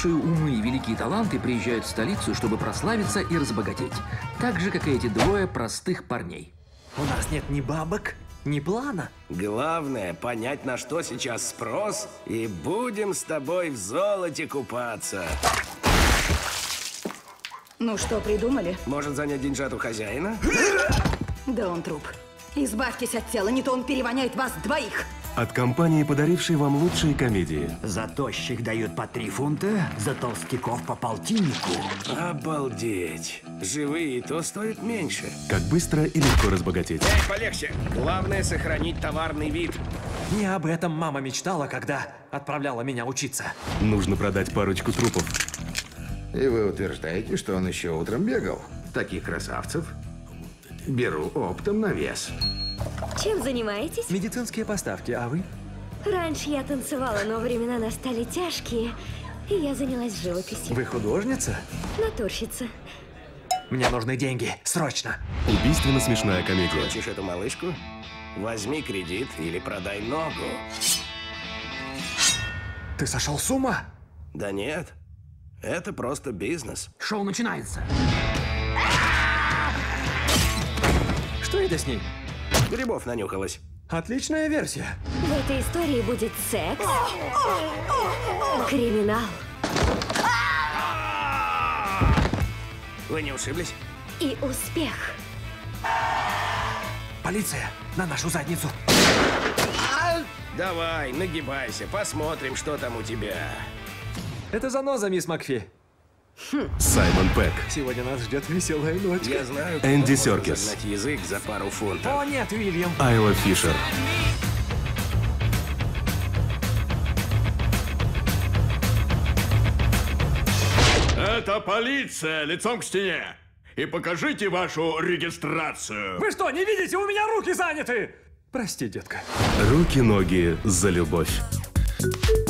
Большие умы и великие таланты приезжают в столицу, чтобы прославиться и разбогатеть. Так же, как и эти двое простых парней. У нас нет ни бабок, ни плана. Главное понять, на что сейчас спрос, и будем с тобой в золоте купаться. Ну что, придумали? Может занять деньжат у хозяина? Да он труп. Избавьтесь от тела, не то он перевоняет вас двоих. От компании, подарившей вам лучшие комедии. За тощих дают по 3 фунта, за толстяков по полтиннику. Обалдеть. Живые и то стоят меньше. Как быстро и легко разбогатеть. Эй, полегче. Главное сохранить товарный вид. Не об этом мама мечтала, когда отправляла меня учиться. Нужно продать парочку трупов. И вы утверждаете, что он еще утром бегал? Таких красавцев беру оптом на вес. Чем занимаетесь? Медицинские поставки, а вы? Раньше я танцевала, но времена настали тяжкие, и я занялась живописью. Вы художница? Натурщица. Мне нужны деньги, срочно. Убийственно смешная комедия. Хочешь эту малышку? Возьми кредит или продай ногу. Ты сошел с ума? Да нет. Это просто бизнес. Шоу начинается. Что это с ней? Грибов нанюхалась. Отличная версия. В этой истории будет секс, криминал Вы не ушиблись? и успех. Полиция, на нашу задницу. Давай, нагибайся, посмотрим, что там у тебя. Это заноза, мисс Макфи. Саймон Пегг. Сегодня нас ждет веселая ночь. Я знаю, кто Энди может Серкис. загнать язык за пару фунтов. О, нет, Уильям. Айла Фишер. Это полиция, лицом к стене. И покажите вашу регистрацию. Вы что, не видите? У меня руки заняты! Прости, детка. Руки-ноги за любовь.